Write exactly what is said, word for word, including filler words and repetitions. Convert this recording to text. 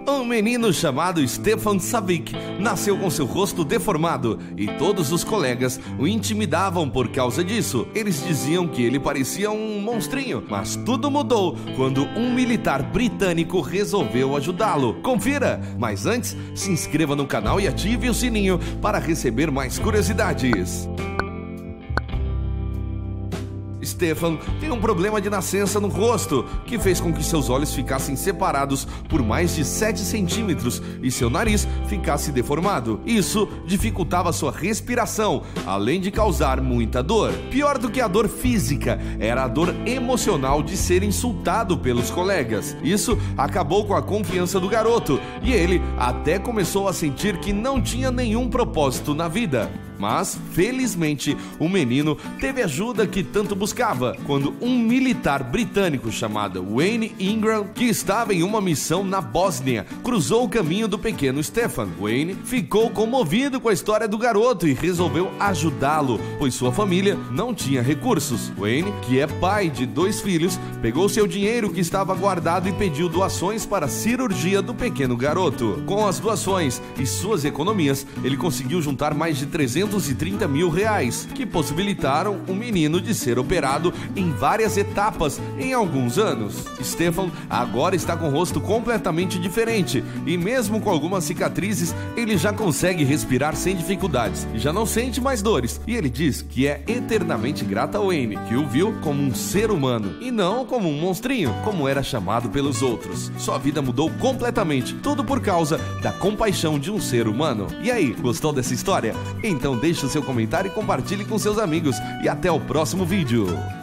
Um menino chamado Stefan Savic nasceu com seu rosto deformado e todos os colegas o intimidavam por causa disso. Eles diziam que ele parecia um monstrinho, mas tudo mudou quando um militar britânico resolveu ajudá-lo. Confira! Mas antes, se inscreva no canal e ative o sininho para receber mais curiosidades. Stefan tem um problema de nascença no rosto, que fez com que seus olhos ficassem separados por mais de sete centímetros e seu nariz ficasse deformado. Isso dificultava sua respiração, além de causar muita dor. Pior do que a dor física, era a dor emocional de ser insultado pelos colegas. Isso acabou com a confiança do garoto, e ele até começou a sentir que não tinha nenhum propósito na vida. Mas, felizmente, o menino teve a ajuda que tanto buscava, quando um militar britânico chamado Wayne Ingram, que estava em uma missão na Bósnia, cruzou o caminho do pequeno Stefan. Wayne ficou comovido com a história do garoto e resolveu ajudá-lo, pois sua família não tinha recursos. Wayne, que é pai de dois filhos, pegou seu dinheiro que estava guardado e pediu doações para a cirurgia do pequeno garoto. Com as doações e suas economias, ele conseguiu juntar mais de trezentos e trinta mil reais, que possibilitaram o menino de ser operado em várias etapas em alguns anos. Stefan agora está com o rosto completamente diferente e mesmo com algumas cicatrizes, ele já consegue respirar sem dificuldades e já não sente mais dores. E ele diz que é eternamente grato a Wayne, que o viu como um ser humano e não como um monstrinho, como era chamado pelos outros. Sua vida mudou completamente, tudo por causa da compaixão de um ser humano. E aí, gostou dessa história? Então deixe o seu comentário e compartilhe com seus amigos. E até o próximo vídeo.